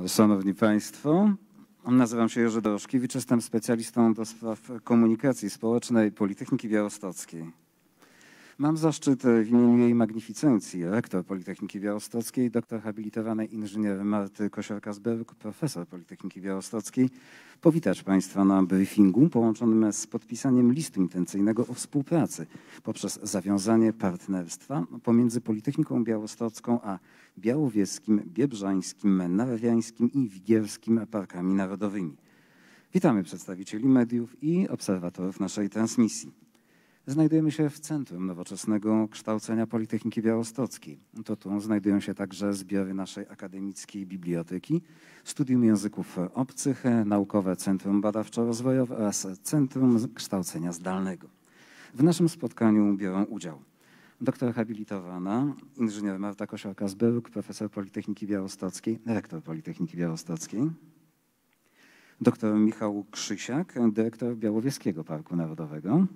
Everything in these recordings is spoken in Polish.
Szanowni Państwo, nazywam się Jerzy Dorożkiewicz, jestem specjalistą do spraw komunikacji społecznej Politechniki Białostockiej. Mam zaszczyt w imieniu jej magnificencji, rektor Politechniki Białostockiej, doktor habilitowanej inżynier Marty Kosiorka-Zberg, profesor Politechniki Białostockiej, powitać Państwa na briefingu połączonym z podpisaniem listu intencyjnego o współpracy poprzez zawiązanie partnerstwa pomiędzy Politechniką Białostocką a Białowieskim, Biebrzańskim, Narwiańskim i Wigierskim Parkami Narodowymi. Witamy przedstawicieli mediów i obserwatorów naszej transmisji. Znajdujemy się w centrum nowoczesnego kształcenia Politechniki Białostockiej. To tu znajdują się także zbiory naszej akademickiej biblioteki, Studium Języków Obcych, Naukowe Centrum Badawczo-Rozwojowe oraz Centrum Kształcenia Zdalnego. W naszym spotkaniu biorą udział doktor habilitowana inżynier Marta Kosiorka-Zberg, profesor Politechniki Białostockiej, rektor Politechniki Białostockiej, doktor Michał Krzysiak, dyrektor Białowieskiego Parku Narodowego,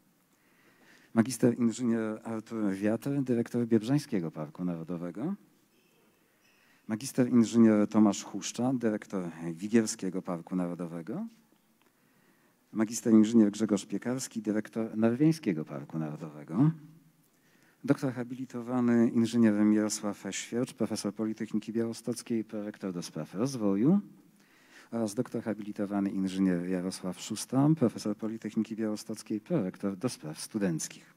magister inżynier Artur Wiatr, dyrektor Biebrzańskiego Parku Narodowego, magister inżynier Tomasz Huszcza, dyrektor Wigierskiego Parku Narodowego, magister inżynier Grzegorz Piekarski, dyrektor Narwiańskiego Parku Narodowego, doktor habilitowany inżynier Mirosław Świercz, profesor Politechniki Białostockiej, prorektor do spraw rozwoju, oraz doktor habilitowany inżynier Jarosław Szusta, profesor Politechniki Białostockiej, prorektor do spraw studenckich.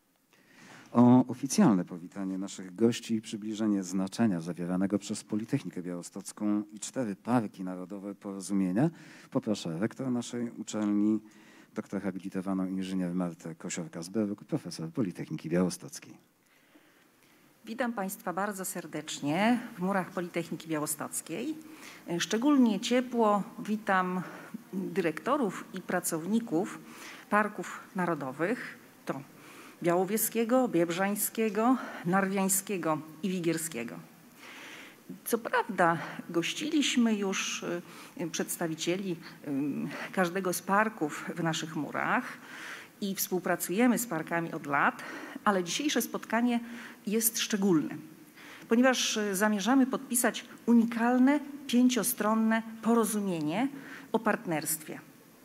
O oficjalne powitanie naszych gości i przybliżenie znaczenia zawieranego przez Politechnikę Białostocką i 4 parki narodowe porozumienia poproszę rektor naszej uczelni, doktor habilitowaną inżynier Martę Kosiorka-Zberg, profesor Politechniki Białostockiej. Witam Państwa bardzo serdecznie w murach Politechniki Białostockiej. Szczególnie ciepło witam dyrektorów i pracowników parków narodowych, to Białowieskiego, Biebrzańskiego, Narwiańskiego i Wigierskiego. Co prawda gościliśmy już przedstawicieli każdego z parków w naszych murach i współpracujemy z parkami od lat, ale dzisiejsze spotkanie jest szczególne, ponieważ zamierzamy podpisać unikalne, 5-stronne porozumienie o partnerstwie.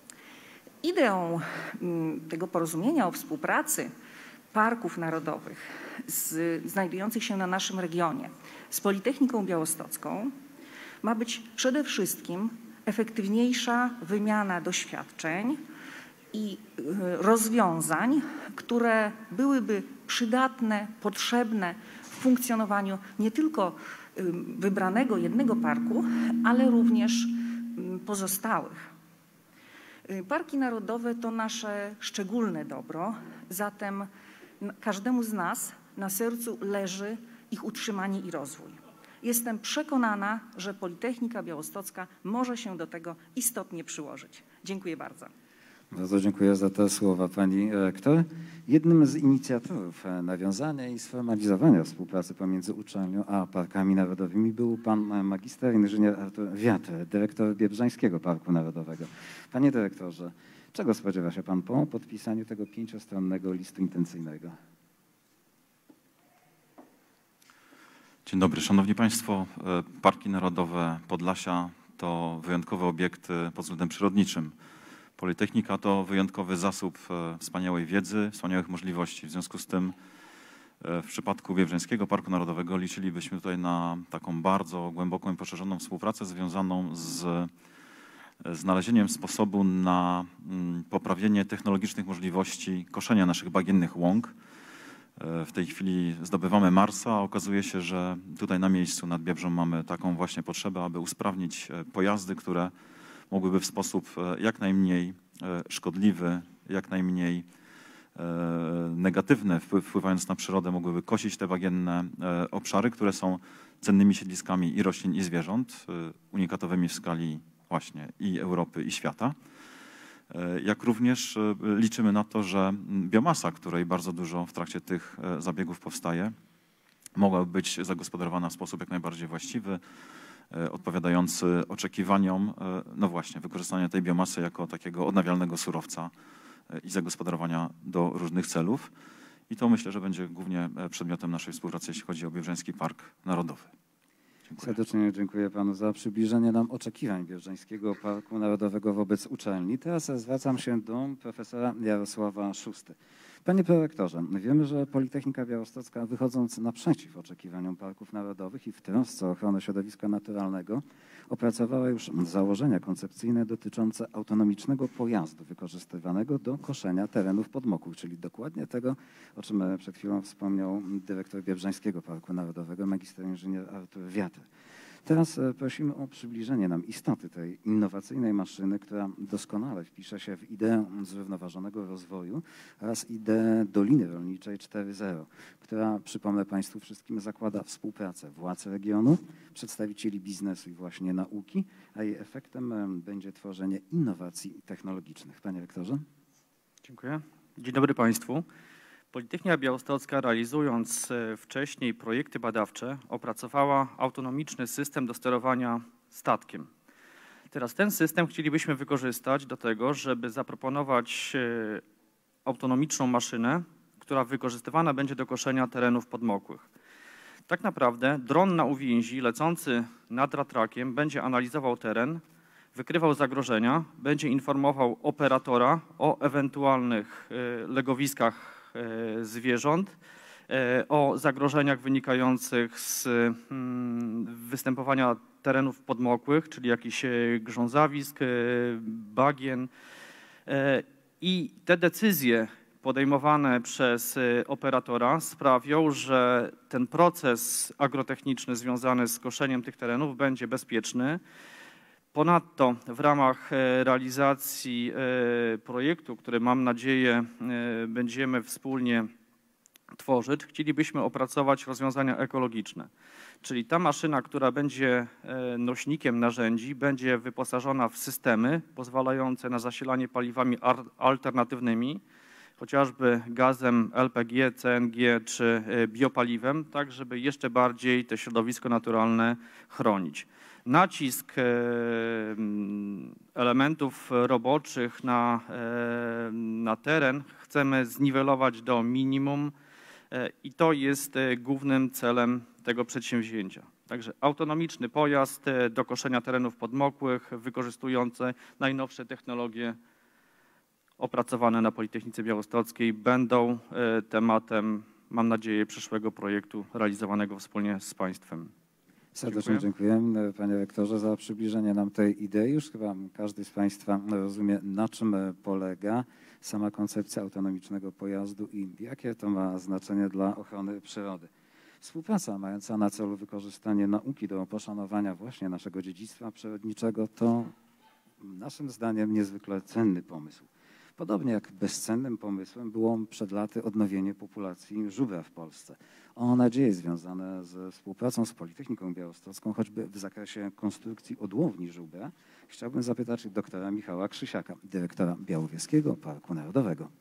Ideą tego porozumienia o współpracy parków narodowych znajdujących się na naszym regionie z Politechniką Białostocką ma być przede wszystkim efektywniejsza wymiana doświadczeń i rozwiązań, które byłyby przydatne, potrzebne w funkcjonowaniu nie tylko wybranego jednego parku, ale również pozostałych. Parki narodowe to nasze szczególne dobro, zatem każdemu z nas na sercu leży ich utrzymanie i rozwój. Jestem przekonana, że Politechnika Białostocka może się do tego istotnie przyłożyć. Dziękuję bardzo. Bardzo dziękuję za te słowa pani rektor. Jednym z inicjatorów nawiązania i sformalizowania współpracy pomiędzy uczelnią a parkami narodowymi był pan magister inżynier Artur Wiatr, dyrektor Biebrzańskiego Parku Narodowego. Panie dyrektorze, czego spodziewa się pan po podpisaniu tego 5-stronnego listu intencyjnego? Dzień dobry, szanowni państwo. Parki Narodowe Podlasia to wyjątkowe obiekty pod względem przyrodniczym. Politechnika to wyjątkowy zasób wspaniałej wiedzy, wspaniałych możliwości. W związku z tym w przypadku Biebrzańskiego Parku Narodowego liczylibyśmy tutaj na taką bardzo głęboką i poszerzoną współpracę związaną z znalezieniem sposobu na poprawienie technologicznych możliwości koszenia naszych bagiennych łąk. W tej chwili zdobywamy Marsa, a okazuje się, że tutaj na miejscu nad Biebrzą mamy taką właśnie potrzebę, aby usprawnić pojazdy, które mogłyby w sposób jak najmniej szkodliwy, jak najmniej negatywny, wpływając na przyrodę, mogłyby kosić te bagienne obszary, które są cennymi siedliskami i roślin, i zwierząt, unikatowymi w skali właśnie i Europy, i świata. Jak również liczymy na to, że biomasa, której bardzo dużo w trakcie tych zabiegów powstaje, mogłaby być zagospodarowana w sposób jak najbardziej właściwy, odpowiadający oczekiwaniom, no właśnie, wykorzystania tej biomasy jako takiego odnawialnego surowca i zagospodarowania do różnych celów. I to myślę, że będzie głównie przedmiotem naszej współpracy, jeśli chodzi o Biebrzański Park Narodowy. Dziękuję. Serdecznie dziękuję panu za przybliżenie nam oczekiwań Biebrzańskiego Parku Narodowego wobec uczelni. Teraz zwracam się do profesora Jarosława Szusty. Panie prorektorze, wiemy, że Politechnika Białostocka, wychodząc naprzeciw oczekiwaniom parków narodowych i w trosce o ochronę środowiska naturalnego, opracowała już założenia koncepcyjne dotyczące autonomicznego pojazdu wykorzystywanego do koszenia terenów podmokłych, czyli dokładnie tego, o czym przed chwilą wspomniał dyrektor Biebrzańskiego Parku Narodowego, magister inżynier Artur Wiatr. Teraz prosimy o przybliżenie nam istoty tej innowacyjnej maszyny, która doskonale wpisze się w ideę zrównoważonego rozwoju oraz ideę Doliny Rolniczej 4.0, która, przypomnę Państwu wszystkim, zakłada współpracę władz regionu, przedstawicieli biznesu i właśnie nauki, a jej efektem będzie tworzenie innowacji technologicznych. Panie rektorze. Dziękuję. Dzień dobry Państwu. Politechnika Białostocka, realizując wcześniej projekty badawcze, opracowała autonomiczny system do sterowania statkiem. Teraz ten system chcielibyśmy wykorzystać do tego, żeby zaproponować autonomiczną maszynę, która wykorzystywana będzie do koszenia terenów podmokłych. Tak naprawdę dron na uwięzi lecący nad ratrakiem będzie analizował teren, wykrywał zagrożenia, będzie informował operatora o ewentualnych legowiskach zwierząt, o zagrożeniach wynikających z występowania terenów podmokłych, czyli jakichś grzązawisk, bagien. I te decyzje podejmowane przez operatora sprawią, że ten proces agrotechniczny związany z koszeniem tych terenów będzie bezpieczny. Ponadto w ramach realizacji projektu, który mam nadzieję będziemy wspólnie tworzyć, chcielibyśmy opracować rozwiązania ekologiczne. Czyli ta maszyna, która będzie nośnikiem narzędzi, będzie wyposażona w systemy pozwalające na zasilanie paliwami alternatywnymi, chociażby gazem LPG, CNG czy biopaliwem, tak żeby jeszcze bardziej to środowisko naturalne chronić. Nacisk elementów roboczych na teren chcemy zniwelować do minimum i to jest głównym celem tego przedsięwzięcia. Także autonomiczny pojazd do koszenia terenów podmokłych, wykorzystujący najnowsze technologie opracowane na Politechnice Białostockiej, będą tematem, mam nadzieję, przyszłego projektu realizowanego wspólnie z państwem. Serdecznie dziękujemy, panie rektorze, za przybliżenie nam tej idei. Już chyba każdy z Państwa rozumie, na czym polega sama koncepcja autonomicznego pojazdu i jakie to ma znaczenie dla ochrony przyrody. Współpraca mająca na celu wykorzystanie nauki do poszanowania właśnie naszego dziedzictwa przyrodniczego to naszym zdaniem niezwykle cenny pomysł. Podobnie jak bezcennym pomysłem było przed laty odnowienie populacji żubra w Polsce. O nadzieje związane ze współpracą z Politechniką Białostocką, choćby w zakresie konstrukcji odłowni żubra, chciałbym zapytać doktora Michała Krzysiaka, dyrektora Białowieskiego Parku Narodowego.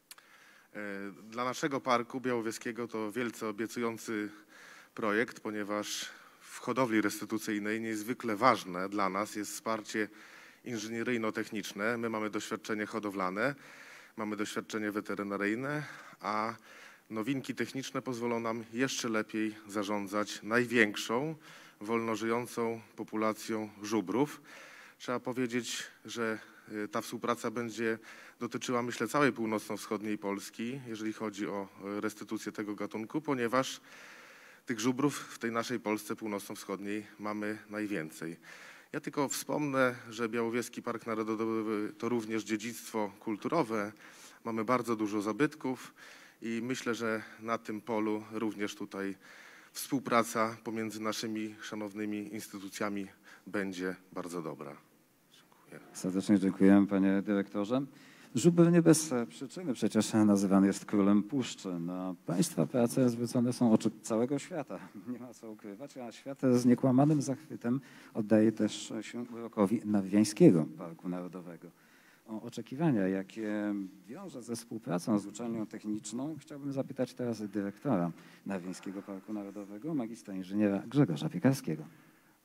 Dla naszego parku białowieskiego to wielce obiecujący projekt, ponieważ w hodowli restytucyjnej niezwykle ważne dla nas jest wsparcie inżynieryjno-techniczne. My mamy doświadczenie hodowlane, mamy doświadczenie weterynaryjne, a nowinki techniczne pozwolą nam jeszcze lepiej zarządzać największą, wolno żyjącą populacją żubrów. Trzeba powiedzieć, że ta współpraca będzie dotyczyła, myślę, całej północno-wschodniej Polski, jeżeli chodzi o restytucję tego gatunku, ponieważ tych żubrów w tej naszej Polsce północno-wschodniej mamy najwięcej. Ja tylko wspomnę, że Białowieski Park Narodowy to również dziedzictwo kulturowe. Mamy bardzo dużo zabytków i myślę, że na tym polu również tutaj współpraca pomiędzy naszymi szanownymi instytucjami będzie bardzo dobra. Dziękuję. Serdecznie dziękujemy, panie dyrektorze. Żubr nie bez przyczyny przecież nazywany jest królem puszczy. Na państwa prace zwrócone są oczy całego świata. Nie ma co ukrywać, a świat z niekłamanym zachwytem oddaje też się urokowi Narwiańskiego Parku Narodowego. O oczekiwania, jakie wiąże ze współpracą z uczelnią techniczną, chciałbym zapytać teraz dyrektora Narwiańskiego Parku Narodowego, magistra inżyniera Grzegorza Piekarskiego.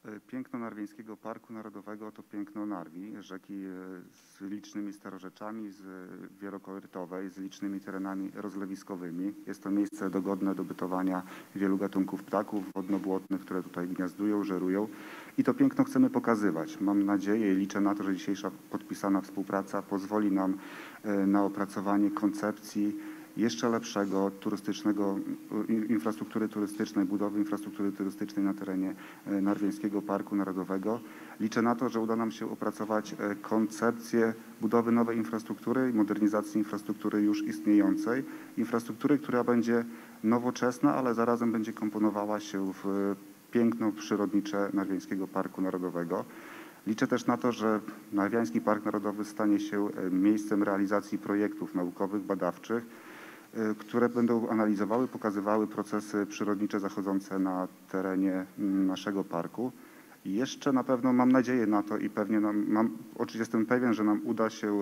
Piękno Narwieńskiego Parku Narodowego to piękno Narwi, rzeki z licznymi starorzeczami, wielokorytowej, z licznymi terenami rozlewiskowymi. Jest to miejsce dogodne do bytowania wielu gatunków ptaków wodno-błotnych, które tutaj gniazdują, żerują. I to piękno chcemy pokazywać. Mam nadzieję i liczę na to, że dzisiejsza podpisana współpraca pozwoli nam na opracowanie koncepcji jeszcze lepszego infrastruktury turystycznej, budowy infrastruktury turystycznej na terenie Narwieńskiego Parku Narodowego. Liczę na to, że uda nam się opracować koncepcję budowy nowej infrastruktury i modernizacji infrastruktury już istniejącej. Infrastruktury, która będzie nowoczesna, ale zarazem będzie komponowała się w piękno przyrodnicze Narwieńskiego Parku Narodowego. Liczę też na to, że Narwiański Park Narodowy stanie się miejscem realizacji projektów naukowych, badawczych, które będą analizowały, pokazywały procesy przyrodnicze zachodzące na terenie naszego parku. I jeszcze na pewno mam nadzieję na to i pewnie oczywiście jestem pewien, że nam uda się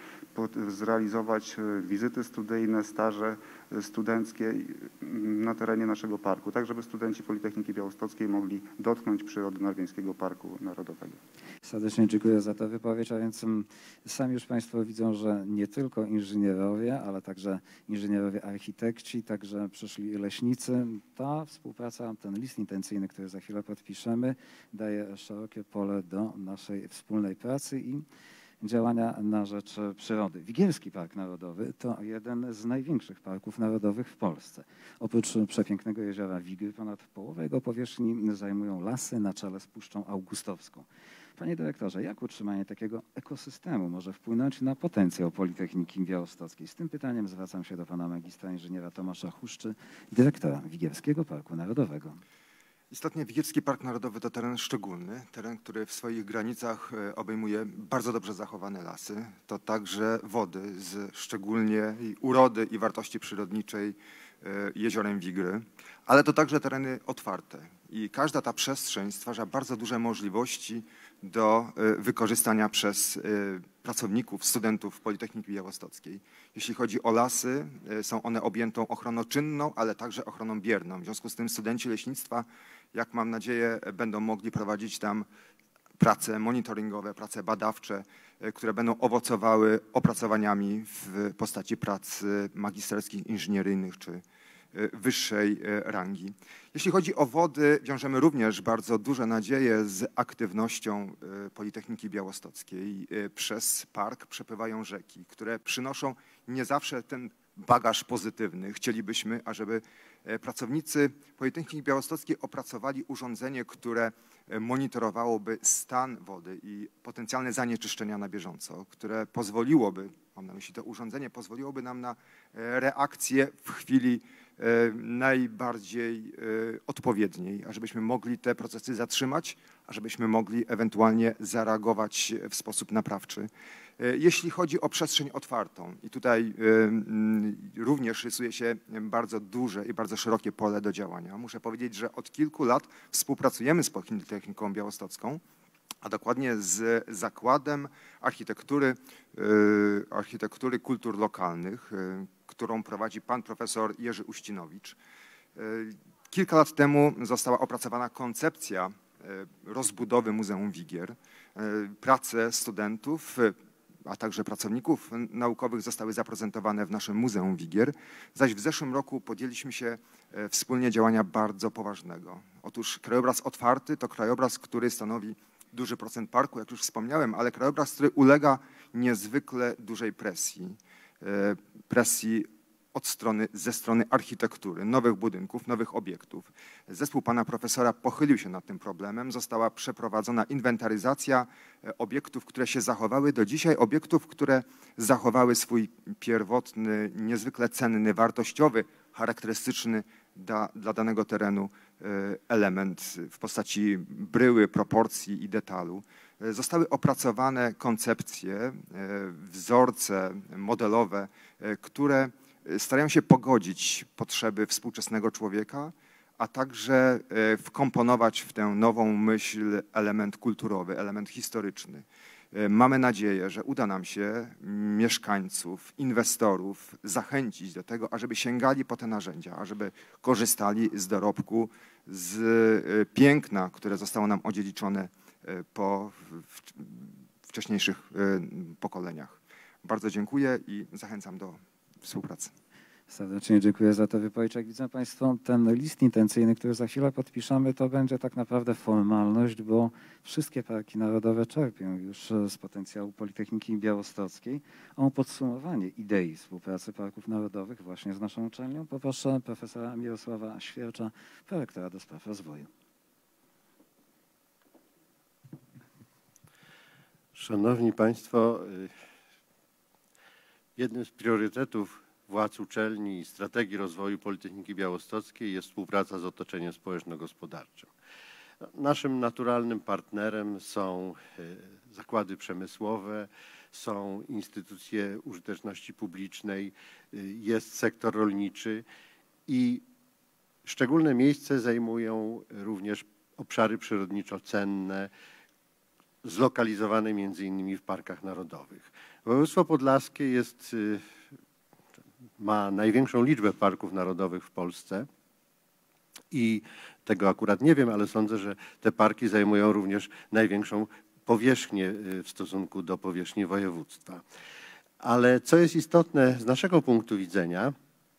zrealizować wizyty studyjne, staże studenckie na terenie naszego parku, tak żeby studenci Politechniki Białostockiej mogli dotknąć przyrody Narwieńskiego Parku Narodowego. Serdecznie dziękuję za tę wypowiedź, a więc sami już Państwo widzą, że nie tylko inżynierowie, ale także inżynierowie architekci, także przyszli leśnicy. Ta współpraca, ten list intencyjny, który za chwilę podpiszemy, daje szerokie pole do naszej wspólnej pracy i działania na rzecz przyrody. Wigierski Park Narodowy to jeden z największych parków narodowych w Polsce. Oprócz przepięknego jeziora Wigry ponad połowę jego powierzchni zajmują lasy na czele z Puszczą Augustowską. Panie dyrektorze, jak utrzymanie takiego ekosystemu może wpłynąć na potencjał Politechniki Białostockiej? Z tym pytaniem zwracam się do pana magistra inżyniera Tomasza Huszczy, dyrektora Wigierskiego Parku Narodowego. Istotnie Wigierski Park Narodowy to teren szczególny, teren, który w swoich granicach obejmuje bardzo dobrze zachowane lasy. To także wody z szczególnie urody i wartości przyrodniczej jeziorem Wigry, ale to także tereny otwarte i każda ta przestrzeń stwarza bardzo duże możliwości do wykorzystania przez pracowników, studentów Politechniki Białostockiej. Jeśli chodzi o lasy, są one objętą ochroną czynną, ale także ochroną bierną. W związku z tym studenci leśnictwa, jak mam nadzieję, będą mogli prowadzić tam prace monitoringowe, prace badawcze, które będą owocowały opracowaniami w postaci prac magisterskich, inżynieryjnych czy wyższej rangi. Jeśli chodzi o wody, wiążemy również bardzo duże nadzieje z aktywnością Politechniki Białostockiej. Przez park przepływają rzeki, które przynoszą nie zawsze ten bagaż pozytywny. Chcielibyśmy, ażeby pracownicy Politechniki Białostockiej opracowali urządzenie, które monitorowałoby stan wody i potencjalne zanieczyszczenia na bieżąco, które pozwoliłoby, mam na myśli to urządzenie, pozwoliłoby nam na reakcję w chwili najbardziej odpowiedniej, ażebyśmy mogli te procesy zatrzymać, ażebyśmy mogli ewentualnie zareagować w sposób naprawczy. Jeśli chodzi o przestrzeń otwartą i tutaj również rysuje się bardzo duże i bardzo szerokie pole do działania. Muszę powiedzieć, że od kilku lat współpracujemy z Politechniką Białostocką, a dokładnie z Zakładem Architektury Kultur Lokalnych, którą prowadzi pan profesor Jerzy Uścinowicz. Kilka lat temu została opracowana koncepcja rozbudowy Muzeum Wigier. Prace studentów, a także pracowników naukowych zostały zaprezentowane w naszym Muzeum Wigier, zaś w zeszłym roku podjęliśmy się wspólnie działania bardzo poważnego. Otóż krajobraz otwarty to krajobraz, który stanowi duży procent parku, jak już wspomniałem, ale krajobraz, który ulega niezwykle dużej presji ze strony architektury, nowych budynków, nowych obiektów. Zespół pana profesora pochylił się nad tym problemem. Została przeprowadzona inwentaryzacja obiektów, które się zachowały do dzisiaj, obiektów, które zachowały swój pierwotny, niezwykle cenny, wartościowy, charakterystyczny dla danego terenu element w postaci bryły, proporcji i detalu. Zostały opracowane koncepcje, wzorce modelowe, które starają się pogodzić potrzeby współczesnego człowieka, a także wkomponować w tę nową myśl element kulturowy, element historyczny. Mamy nadzieję, że uda nam się mieszkańców, inwestorów zachęcić do tego, ażeby sięgali po te narzędzia, ażeby korzystali z dorobku, z piękna, które zostało nam odziedziczone po wcześniejszych pokoleniach. Bardzo dziękuję i zachęcam do współpracy. Serdecznie dziękuję za tę wypowiedź. Jak widzą Państwo, ten list intencyjny, który za chwilę podpiszemy, to będzie tak naprawdę formalność, bo wszystkie parki narodowe czerpią już z potencjału Politechniki Białostockiej. O podsumowanie idei współpracy parków narodowych właśnie z naszą uczelnią poproszę profesora Mirosława Świercza, prorektora do spraw rozwoju. Szanowni Państwo, jednym z priorytetów władz uczelni i strategii rozwoju Politechniki Białostockiej jest współpraca z otoczeniem społeczno-gospodarczym. Naszym naturalnym partnerem są zakłady przemysłowe, są instytucje użyteczności publicznej, jest sektor rolniczy i szczególne miejsce zajmują również obszary przyrodniczo cenne, zlokalizowane między innymi w parkach narodowych. Województwo podlaskie ma największą liczbę parków narodowych w Polsce i tego akurat nie wiem, ale sądzę, że te parki zajmują również największą powierzchnię w stosunku do powierzchni województwa. Ale co jest istotne z naszego punktu widzenia,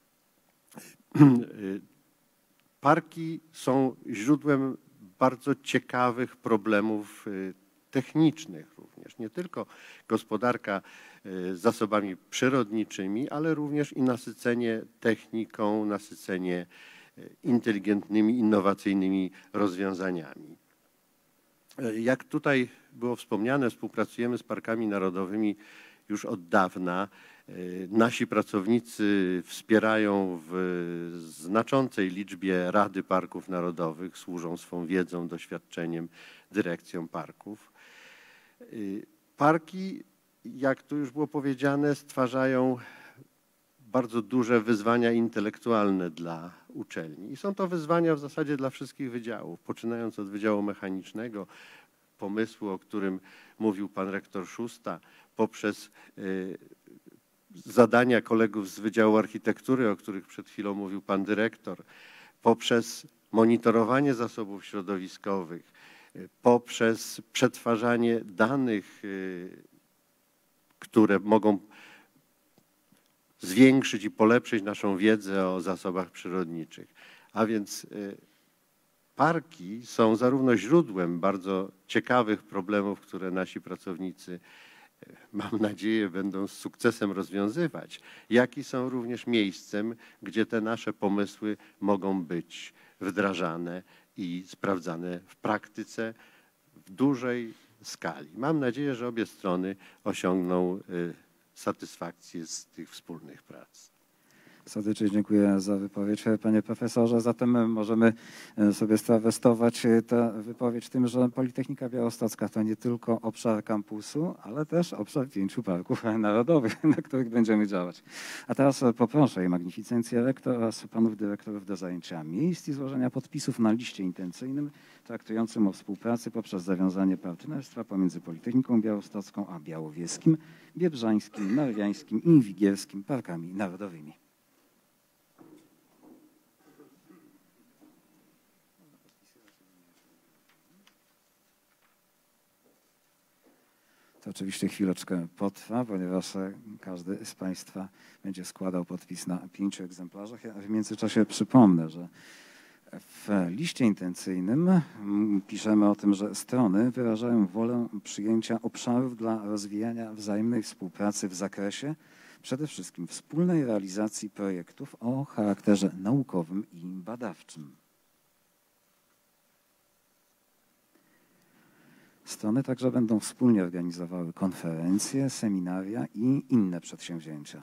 parki są źródłem bardzo ciekawych problemów technicznych również, nie tylko gospodarka zasobami przyrodniczymi, ale również i nasycenie techniką, nasycenie inteligentnymi, innowacyjnymi rozwiązaniami. Jak tutaj było wspomniane, współpracujemy z parkami narodowymi już od dawna. Nasi pracownicy wspierają w znaczącej liczbie Rady Parków Narodowych, służą swą wiedzą, doświadczeniem dyrekcjom parków. Parki, jak tu już było powiedziane, stwarzają bardzo duże wyzwania intelektualne dla uczelni. I są to wyzwania w zasadzie dla wszystkich wydziałów, poczynając od Wydziału Mechanicznego, pomysłu, o którym mówił pan rektor Szusta, poprzez zadania kolegów z Wydziału Architektury, o których przed chwilą mówił pan dyrektor, poprzez monitorowanie zasobów środowiskowych, poprzez przetwarzanie danych, które mogą zwiększyć i polepszyć naszą wiedzę o zasobach przyrodniczych. A więc parki są zarówno źródłem bardzo ciekawych problemów, które nasi pracownicy, mam nadzieję, będą z sukcesem rozwiązywać, jak i są również miejscem, gdzie te nasze pomysły mogą być wdrażane i sprawdzane w praktyce w dużej skali. Mam nadzieję, że obie strony osiągną satysfakcję z tych wspólnych prac. Serdecznie dziękuję za wypowiedź, panie profesorze. Zatem możemy sobie strawestować tę wypowiedź tym, że Politechnika Białostocka to nie tylko obszar kampusu, ale też obszar 5 parków narodowych, na których będziemy działać. A teraz poproszę jej magnificencję rektor oraz panów dyrektorów do zajęcia miejsc i złożenia podpisów na liście intencyjnym traktującym o współpracy poprzez zawiązanie partnerstwa pomiędzy Politechniką Białostocką a Białowieskim, Biebrzańskim, Narwiańskim i Wigierskim parkami narodowymi. To oczywiście chwileczkę potrwa, ponieważ każdy z Państwa będzie składał podpis na 5 egzemplarzach. Ja w międzyczasie przypomnę, że w liście intencyjnym piszemy o tym, że strony wyrażają wolę przyjęcia obszarów dla rozwijania wzajemnej współpracy w zakresie przede wszystkim wspólnej realizacji projektów o charakterze naukowym i badawczym. Strony także będą wspólnie organizowały konferencje, seminaria i inne przedsięwzięcia.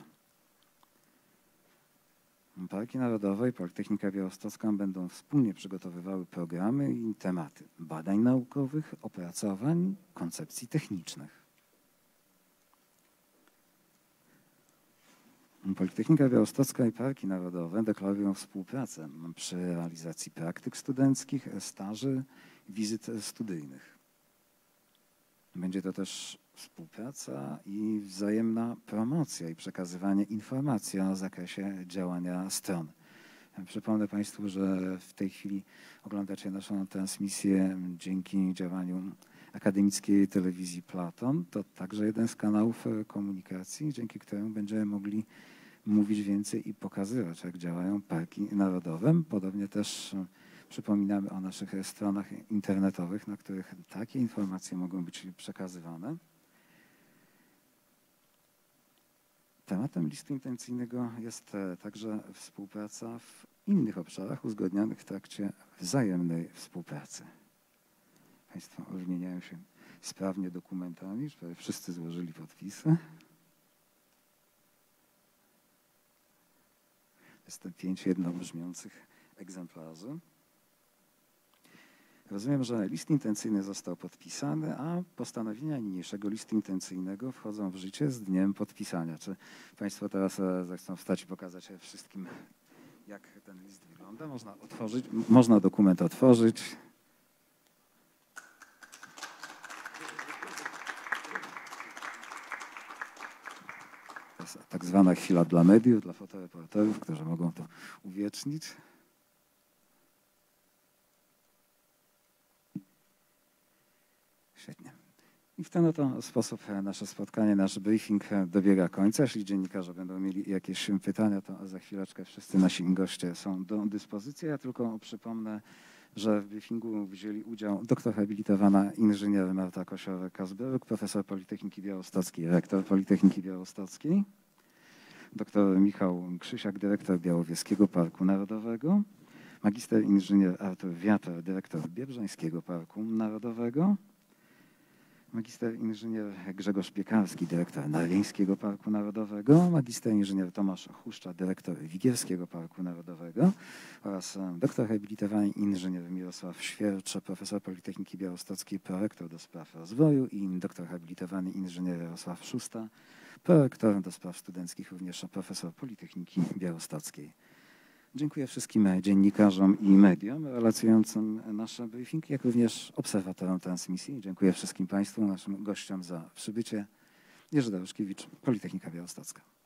Parki Narodowe i Politechnika Białostocka będą wspólnie przygotowywały programy i tematy badań naukowych, opracowań, koncepcji technicznych. Politechnika Białostocka i Parki Narodowe deklarują współpracę przy realizacji praktyk studenckich, staży, wizyt studyjnych. Będzie to też współpraca i wzajemna promocja i przekazywanie informacji o zakresie działania stron. Przypomnę Państwu, że w tej chwili oglądacie naszą transmisję dzięki działaniu akademickiej telewizji Platon. To także jeden z kanałów komunikacji, dzięki któremu będziemy mogli mówić więcej i pokazywać, jak działają parki narodowe. Podobnie też przypominamy o naszych stronach internetowych, na których takie informacje mogą być przekazywane. Tematem listu intencyjnego jest także współpraca w innych obszarach uzgodnionych w trakcie wzajemnej współpracy. Państwo wymieniają się sprawnie dokumentami, prawie wszyscy złożyli podpisy. Jest to 5 jednobrzmiących egzemplarzy. Rozumiem, że list intencyjny został podpisany, a postanowienia niniejszego listu intencyjnego wchodzą w życie z dniem podpisania. Czy Państwo teraz zechcą wstać i pokazać wszystkim, jak ten list wygląda? Można dokument otworzyć. To jest tak zwana chwila dla mediów, dla fotoreporterów, którzy mogą to uwiecznić. Świetnie. I w ten oto sposób nasze spotkanie, nasz briefing dobiega końca. Jeśli dziennikarze będą mieli jakieś pytania, to za chwileczkę wszyscy nasi goście są do dyspozycji. Ja tylko przypomnę, że w briefingu wzięli udział doktor habilitowana inżynier Marta Kosiorek-Kazberuk, profesor Politechniki Białostockiej, rektor Politechniki Białostockiej, doktor Michał Krzysiak, dyrektor Białowieskiego Parku Narodowego, magister inżynier Artur Wiater, dyrektor Biebrzańskiego Parku Narodowego, magister inżynier Grzegorz Piekarski, dyrektor Narwińskiego Parku Narodowego, magister inżynier Tomasz Chuszcza, dyrektor Wigierskiego Parku Narodowego oraz doktor habilitowany inżynier Mirosław Świercz, profesor Politechniki Białostockiej, prorektor do spraw rozwoju i doktor habilitowany inżynier Jarosław Szusta, prorektor do spraw studenckich, również profesor Politechniki Białostockiej. Dziękuję wszystkim dziennikarzom i mediom relacjonującym nasz briefing, jak również obserwatorom transmisji. Dziękuję wszystkim Państwu, naszym gościom za przybycie. Jerzy Doroszkiewicz, Politechnika Białostocka.